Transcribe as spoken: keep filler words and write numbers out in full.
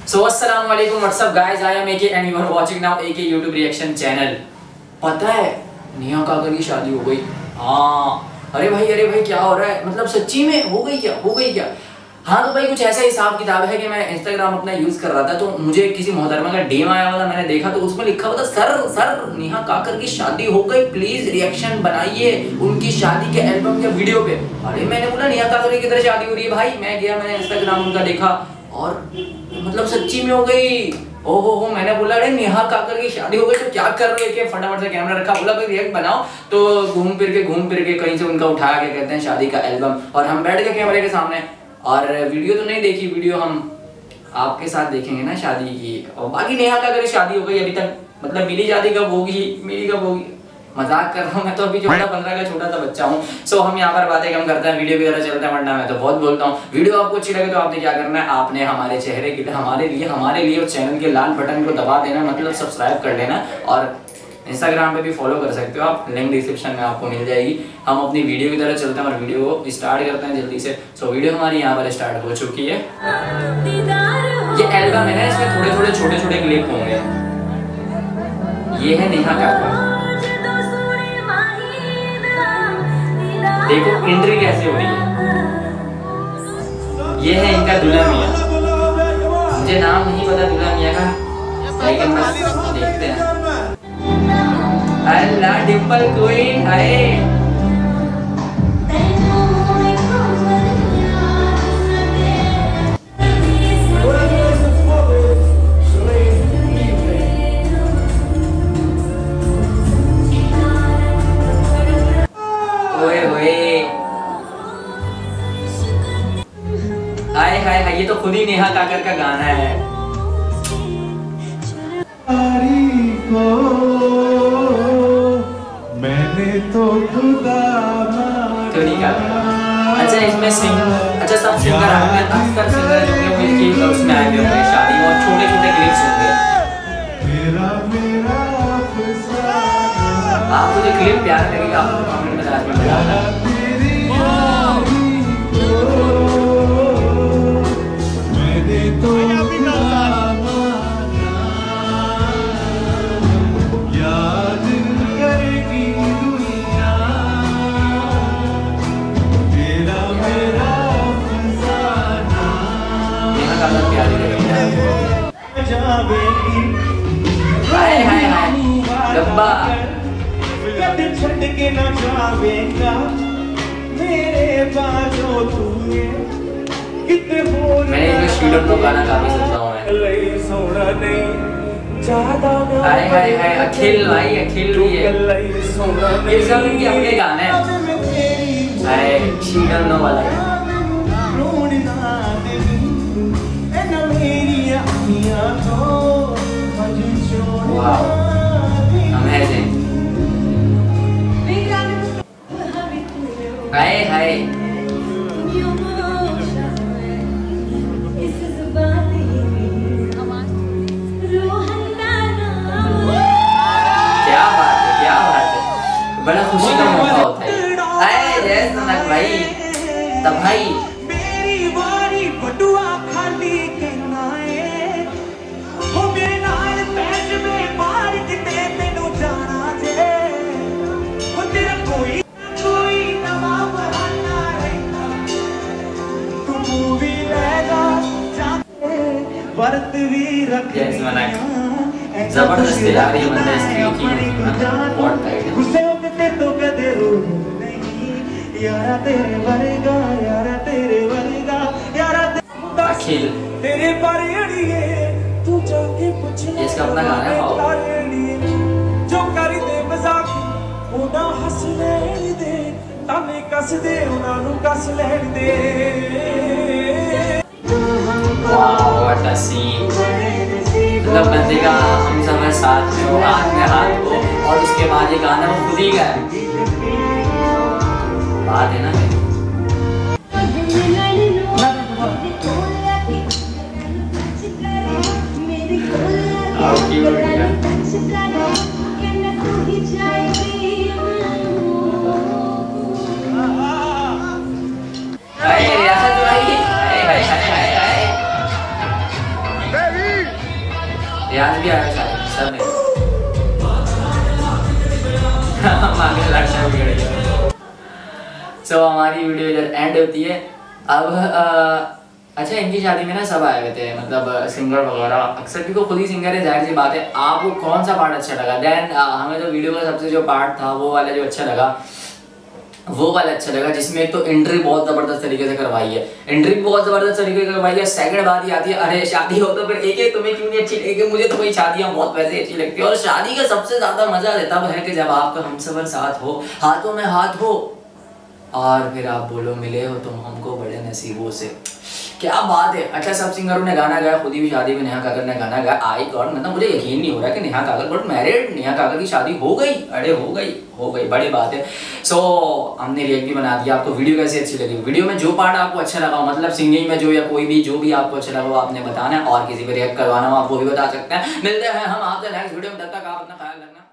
सो अस्सलाम वालेकुम, what's up guys, I am AK and you are watching now AK YouTube reaction channel. पता है नेहा काकर की शादी हो गई। हाँ अरे भाई अरे भाई क्या हो रहा है, मतलब सच्ची में हो गई क्या हो गई क्या? हाँ तो भाई कुछ ऐसा हिसाब किताब है कि मैं इंस्टाग्राम अपना यूज कर रहा था तो मुझे किसी मोहतरमा का डीएम आया हुआ था, मैंने देखा तो उसमें लिखा हुआ था सर सर नेहा काकर की शादी हो गई, प्लीज रिएक्शन बनाइए उनकी शादी के एल्बम या वीडियो पे। अरे मैंने बोला नेहा काकर की किधर शादी हो रही है भाई? मैं गया, मैंने इंस्टाग्राम उनका देखा और मतलब सच्ची में हो गई। ओहो हो, मैंने बोला अरे नेहा काकर की शादी हो गई तो क्या कर रहे हो? कि फटाफट से कैमरा रखा, बोला भाई रिएक्ट बनाओ। तो घूम फिर के घूम फिर के कहीं से उनका उठाया के कहते हैं शादी का एल्बम, और हम बैठ गए कैमरे के सामने। और वीडियो तो नहीं देखी, वीडियो हम आपके साथ देखेंगे ना शादी की। और बाकी नेहा काकर की शादी हो गई अभी तक, मतलब मेरी शादी कब होगी, मेरी कब होगी? मजाक कर रहा हूँ, मैं तो अभी चौदह पंद्रह का छोटा सा बच्चा हूँ। सो हम यहाँ पर बातें कम करते हैं, वीडियो की तरह चलते हैं, वरना मैं तो बहुत बोलता हूँ। वीडियो आपको अच्छी लगे तो आपने क्या करना है, आपने हमारे चेहरे के लिए हमारे लिए हमारे लिए उस चैनल के लाल बटन को दबा देना, मतलब सब्सक्राइब कर लेना। और इंस्टाग्राम पे भी फॉलो कर सकते हो आप, लिंक डिस्क्रिप्शन में आपको मिल जाएगी। हम अपनी वीडियो की तरह चलते हैं और वीडियो को स्टार्ट करते हैं जल्दी से। सो वीडियो हमारी यहाँ पर स्टार्ट हो चुकी है। ये एल्बम है ना, इसमें थोड़े थोड़े छोटे छोटे क्लिप होंगे। ये है नेहा काकर, देखो एंट्री कैसे हो रही है। ये है इनका दूल्हा मियां, मुझे नाम नहीं पता दूल्हा मियां का, लेकिन बस देखते हैं। अल्लाह डिंपल क्वीन है। ओए ओए हाय हाय हाय, ये तो खुद ही नेहा काकर का गाना है। मैंने तो खुदा तो नहीं गा। अच्छा इसमें सिंग अच्छा सब सिंगर आए हैं, अक्सर सिंगर जो हैं वो इसकी उसमें आए हुए होंगे शादी, और छोटे छोटे क्लिप्स होंगे। मेरा मेरा आप मुझे क्लिप प्यारा लगेगा, आपको कमेंट में लाजमी बताना। मैंने तो याद करेगी दुनिया तेरा मेरा फसाना। नेहा काकर प्यारी लगेगी, जावेगी हाय हाय हाय गब्बा छड़ के न जावेगा मेरे बाजो तू कितने हो। मैंने इसमें शीडम नो गाना काफी सुनता हूँ मैं। सोना नहीं ज्यादा हाय हाय हाय अखिल भाई, अखिल भी है, ये सब इनके अपने गाने हैं। हाय शीडम नो वाला है। वाह अमेजिंग, हाय हाय क्या बात है, क्या बात है, बड़ा खुशी का मौका होता है। हाय जय सनक भाई तब भाई मेरी बारी बटुआ खाली करना है हो मेरे नाल पैज में मार किते तेनू जाना जे हो तेरा कोई कोई नवा बहाना रहता तू मूवी लेगा जाके वर्त भी रख। जय सनक जबरदस्त यार, ये बंदा इसकी लिखी बहुत टाइट है। गुस्से होके ते तो कदे रो नहीं यारा तेरे वर्गा यारा तेरे वर्गा यारा अखिल तेरे पर अड़िए तू जाके पूछ ये इसका अपना गाना है। जो कर दे मजाक ओदा हंस लेन दे ताने कस दे उना नु कस लेन दे। वाओ व्हाट अ सीन, मतलब बंदे का हम सब है साथ में हो, हाथ में हाथ हो, और उसके बाद ये गाना वो खुद ही गाया। बात है ना How cute है। सो हमारी वीडियो इधर एंड होती है। अब आ, अच्छा इनकी शादी में ना सब आए हुए थे, मतलब सिंगर वगैरह, अक्सर भी को खुद ही सिंगर है, जाहिर सी बात है। आपको कौन सा पार्ट अच्छा लगा? देन हमें तो वीडियो का सबसे जो पार्ट था वो वाला जो अच्छा लगा, वो वाला अच्छा लगा जिसमें एक तो एंट्री बहुत ज़बरदस्त तरीके से करवाई है, एंट्री बहुत ज़बरदस्त तरीके से करवाई है। सेकंड बात ही आती है, अरे शादी हो तो फिर एक एक तुम्हें क्यों नहीं अच्छी लगेगी? मुझे तो भाई शादियाँ बहुत वैसे अच्छी लगती है। और शादी का सबसे ज़्यादा मज़ा तब है कि जब आपका हमसफर साथ हो, हाथों में हाथ हो, और फिर आप बोलो मिले हो तुम हमको बड़े नसीबों से। क्या बात है। अच्छा सब सिंगरों ने गाना गाया, खुद ही भी शादी में नेहा काकर ने गाना गाया। आई गॉड, मतलब मुझे यकीन नहीं हो रहा कि नेहा काकर गॉट मैरिड, नेहा काकर की शादी हो गई। अरे हो गई हो गई, बड़ी बात है। सो so, हमने रिएक्ट भी बना दिया। आपको वीडियो कैसी अच्छी लगी? वीडियो में जो पार्ट आपको अच्छा लगा, मतलब सिंगिंग में जो या कोई भी जो भी आपको अच्छा लगा वो आपने बताना है, और किसी पे रिएक्ट करवाना हो आप वो भी बता सकते हैं। मिलते हैं हम आपसे नेक्स्ट वीडियो में, तब तक आप अपना ख्याल रखना।